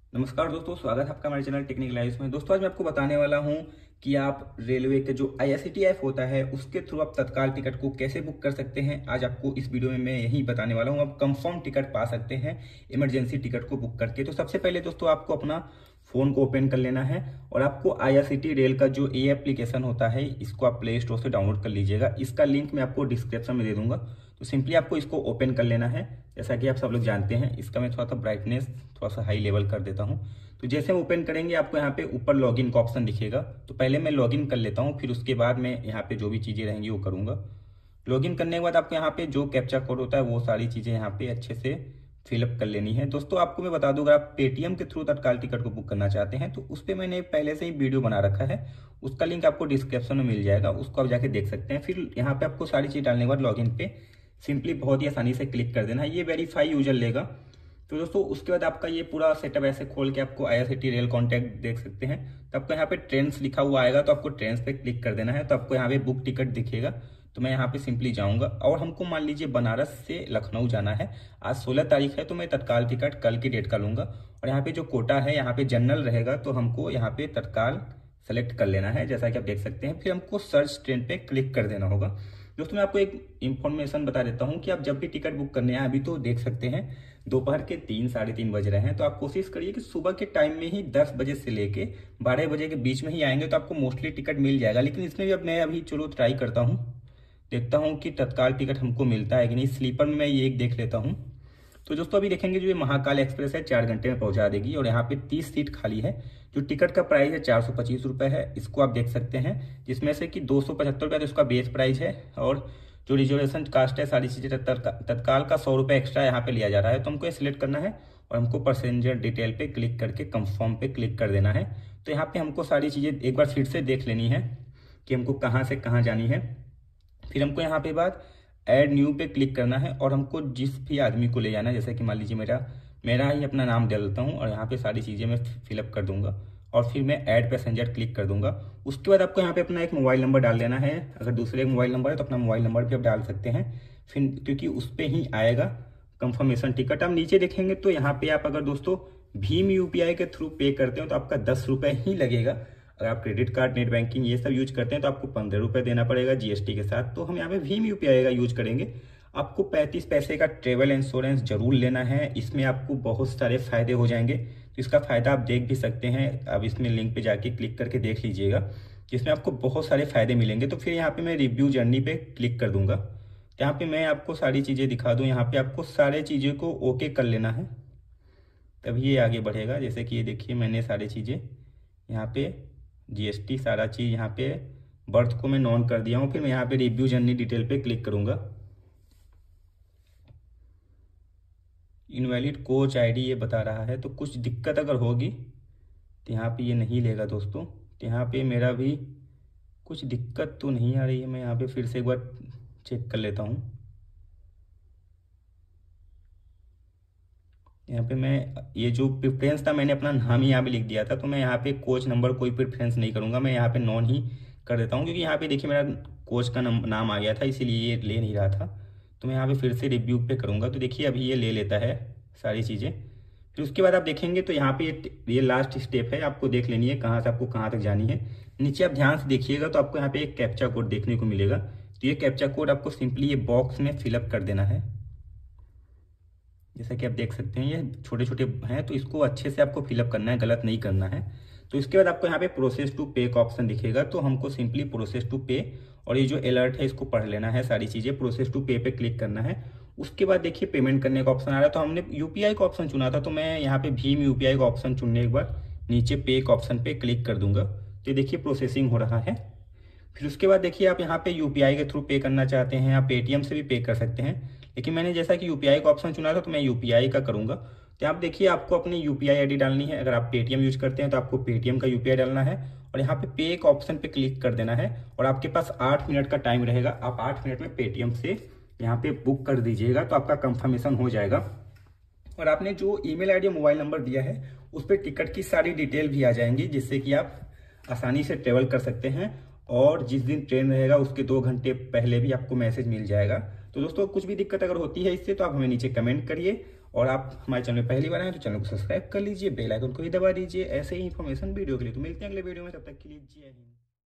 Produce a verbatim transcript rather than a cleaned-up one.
नमस्कार दोस्तों, स्वागत है आपका हमारे चैनल टेक्निकल लाइव्स में। दोस्तों आज मैं आपको बताने वाला हूं कि आप रेलवे के जो I R C T app होता है उसके थ्रू आप तत्काल टिकट को कैसे बुक कर सकते हैं। आज आपको इस वीडियो में मैं यही बताने वाला हूं। आप कंफर्म टिकट पा सकते हैं इमरजेंसी टिकट को बुक करके। तो सबसे पहले दोस्तों आपको अपना फोन को ओपन कर लेना है और आपको I R C T rail का जो ए एप्लीकेशन होता है इसको आप प्ले स्टोर से डाउनलोड कर लीजिएगा। इसका लिंक मैं आपको डिस्क्रिप्शन में दे दूंगा। तो सिंपली आपको इसको ओपन कर लेना है। जैसा कि आप सब लोग जानते हैं, इसका मैं थोड़ा सा ब्राइटनेस थोड़ा सा हाई लेवल कर देता हूं। तो जैसे हम ओपन करेंगे आपको यहाँ पे ऊपर लॉगिन का ऑप्शन दिखेगा। तो पहले मैं लॉगिन कर लेता हूँ, फिर उसके बाद मैं यहाँ पे जो भी चीज़ें रहेंगी वो करूँगा। लॉगिन करने के बाद आपको यहाँ पे जो कैप्चा कोड होता है वो सारी चीज़ें यहाँ पे अच्छे से फिलअप कर लेनी है। दोस्तों आपको मैं बता दूं, अगर आप पेटीएम के थ्रू तत्काल टिकट को बुक करना चाहते हैं तो उस पर मैंने पहले से ही वीडियो बना रखा है, उसका लिंक आपको डिस्क्रिप्शन में मिल जाएगा, उसको आप जाके देख सकते हैं। फिर यहाँ पे आपको सारी चीज़ डालने के बाद लॉगिन पे सिंपली बहुत ही आसानी से क्लिक कर देना है। ये वेरीफाई यूजर लेगा। तो दोस्तों उसके बाद आपका ये पूरा सेटअप ऐसे खोल के आपको I R C T rail contact देख सकते हैं। तो आपको यहाँ पे ट्रेन्स लिखा हुआ आएगा, तो आपको ट्रेन्स पे क्लिक कर देना है। तो आपको यहाँ पे बुक टिकट दिखेगा। तो मैं यहाँ पे सिंपली जाऊँगा और हमको मान लीजिए बनारस से लखनऊ जाना है। आज सोलह तारीख है तो मैं तत्काल टिकट कल की डेट का लूँगा। और यहाँ पे जो कोटा है यहाँ पे जनरल रहेगा, तो हमको यहाँ पे तत्काल सेलेक्ट कर लेना है, जैसा कि आप देख सकते हैं। फिर हमको सर्च ट्रेन पे क्लिक कर देना होगा। दोस्तों मैं आपको एक इन्फॉर्मेशन बता देता हूँ कि आप जब भी टिकट बुक करने आए, अभी तो देख सकते हैं दोपहर के तीन साढ़े तीन बज रहे हैं, तो आप कोशिश करिए कि सुबह के टाइम में ही दस बजे से लेके बारह बजे के बीच में ही आएंगे, तो आपको मोस्टली टिकट मिल जाएगा। लेकिन इसमें भी अब मैं अभी चलो ट्राई करता हूँ, देखता हूँ कि तत्काल टिकट हमको मिलता है कि नहीं। स्लीपर में मैं ये एक देख लेता हूँ। तो दोस्तों अभी देखेंगे जो ये महाकाल एक्सप्रेस है चार घंटे में पहुंचा देगी और यहाँ पे तीस सीट खाली है। जो टिकट का प्राइस है चार सौ पच्चीस रुपये है, इसको आप देख सकते हैं। जिसमें से कि दो सौ पचहत्तर रुपये तो इसका बेस प्राइस है, और जो रिजर्वेशन कास्ट है सारी चीज़ें तत्काल का सौ रुपये एक्स्ट्रा यहाँ पे लिया जा रहा है। तो हमको ये सिलेक्ट करना है और हमको पैसेंजर डिटेल पे क्लिक करके कंफर्म पे क्लिक कर देना है। तो यहाँ पे हमको सारी चीज़ें एक बार फिर से देख लेनी है कि हमको कहाँ से कहाँ जानी है। फिर हमको यहाँ पे बाद ऐड न्यू पे क्लिक करना है और हमको जिस भी आदमी को ले जाना है, जैसे कि मान लीजिए मेरा मेरा ही अपना नाम डाल देता हूँ और यहाँ पे सारी चीज़ें मैं फिलअप कर दूंगा और फिर मैं ऐड पैसेंजर क्लिक कर दूंगा। उसके बाद आपको यहाँ पे अपना एक मोबाइल नंबर डाल देना है। अगर दूसरे एक मोबाइल नंबर है तो अपना मोबाइल नंबर भी आप डाल सकते हैं, फिर क्योंकि उस पर ही आएगा कंफर्मेशन टिकट। आप नीचे देखेंगे तो यहाँ पे आप अगर दोस्तों भीम यूपीआई के थ्रू पे करते हो तो आपका दस रुपये ही लगेगा। अगर आप क्रेडिट कार्ड, नेट बैंकिंग ये सब यूज करते हैं तो आपको पंद्रह रुपये देना पड़ेगा जीएसटी के साथ। तो हम यहाँ पे भीम यूपीआई का यूज करेंगे। आपको पैंतीस पैसे का ट्रेवल इंश्योरेंस जरूर लेना है, इसमें आपको बहुत सारे फायदे हो जाएंगे। तो इसका फायदा आप देख भी सकते हैं, अब इसमें लिंक पे जाके क्लिक करके देख लीजिएगा, जिसमें आपको बहुत सारे फायदे मिलेंगे। तो फिर यहाँ पे मैं रिव्यू जर्नी पे क्लिक कर दूंगा। यहाँ पे मैं आपको सारी चीज़ें दिखा दूँ। यहाँ पे आपको सारे चीज़ें को ओके कर लेना है, तभी ये आगे बढ़ेगा। जैसे कि ये देखिए मैंने सारी चीज़ें यहाँ पे जीएसटी सारा चीज़ यहाँ पे बर्थ को मैं नॉन कर दिया हूँ। फिर मैं यहाँ पे रिव्यू जर्नी डिटेल पे क्लिक करूँगा। इनवैलिड कोच आईडी ये बता रहा है, तो कुछ दिक्कत अगर होगी तो यहाँ पे ये नहीं लेगा दोस्तों। तो यहाँ पे मेरा भी कुछ दिक्कत तो नहीं आ रही है। मैं यहाँ पे फिर से एक बार चेक कर लेता हूँ। यहाँ पे मैं ये जो प्रेफरेंस था मैंने अपना नाम ही यहाँ पे लिख दिया था, तो मैं यहाँ पे कोच नंबर कोई प्रेफरेंस नहीं करूँगा, मैं यहाँ पे नॉन ही कर देता हूँ। क्योंकि यहाँ पे देखिए मेरा कोच का नाम आ गया था, इसीलिए ये ले नहीं रहा था। तो मैं यहाँ पे फिर से रिव्यू पे करूँगा। तो देखिए अभी ये ले लेता है सारी चीज़ें। फिर उसके बाद आप देखेंगे तो यहाँ पे ये ये लास्ट स्टेप है, आपको देख लेनी है कहाँ से आपको कहाँ तक जानी है। नीचे आप ध्यान से देखिएगा तो आपको यहाँ पे एक कैप्चा कोड देखने को मिलेगा। तो ये कैप्चा कोड आपको सिंपली ये बॉक्स में फिलअप कर देना है। जैसा कि आप देख सकते हैं ये छोटे छोटे हैं, तो इसको अच्छे से आपको फिलअप करना है, गलत नहीं करना है। तो इसके बाद आपको यहाँ पे प्रोसेस टू पे का ऑप्शन दिखेगा, तो हमको सिंपली प्रोसेस टू पे और ये जो अलर्ट है इसको पढ़ लेना है, सारी चीज़ें प्रोसेस टू पे पे क्लिक करना है। उसके बाद देखिए पेमेंट करने का ऑप्शन आ रहा है। तो हमने यूपीआई का ऑप्शन चुना था, तो मैं यहाँ पे भीम यूपीआई का ऑप्शन चुनने के बाद नीचे पे का ऑप्शन पे क्लिक कर दूंगा। तो देखिए प्रोसेसिंग हो रहा है। फिर उसके बाद देखिए आप यहाँ पे यूपीआई के थ्रू पे करना चाहते हैं, आप पेटीएम से भी पे कर सकते हैं। लेकिन मैंने जैसा कि यूपीआई का ऑप्शन चुना था तो मैं यूपीआई का करूँगा। तो आप देखिए आपको अपनी यूपीआई आईडी डालनी है। अगर आप पेटीएम यूज करते हैं तो आपको पेटीएम का यूपीआई डालना है और यहाँ पे पे का ऑप्शन पे क्लिक कर देना है। और आपके पास आठ मिनट का टाइम रहेगा, आप आठ मिनट में पेटीएम से यहाँ पे बुक कर दीजिएगा, तो आपका कंफर्मेशन हो जाएगा। और आपने जो ईमेल आईडी मोबाइल नंबर दिया है उस पर टिकट की सारी डिटेल भी आ जाएंगी, जिससे कि आप आसानी से ट्रेवल कर सकते हैं। और जिस दिन ट्रेन रहेगा उसके दो घंटे पहले भी आपको मैसेज मिल जाएगा। तो दोस्तों कुछ भी दिक्कत अगर होती है इससे तो आप हमें नीचे कमेंट करिए और आप हमारे चैनल में पहली बार आए तो चैनल को सब्सक्राइब कर लीजिए, बेल आइकन को भी दबा दीजिए ऐसे ही इन्फॉर्मेशन वीडियो के लिए। तो मिलते हैं अगले वीडियो में, तब तक के लिए जय हिंद।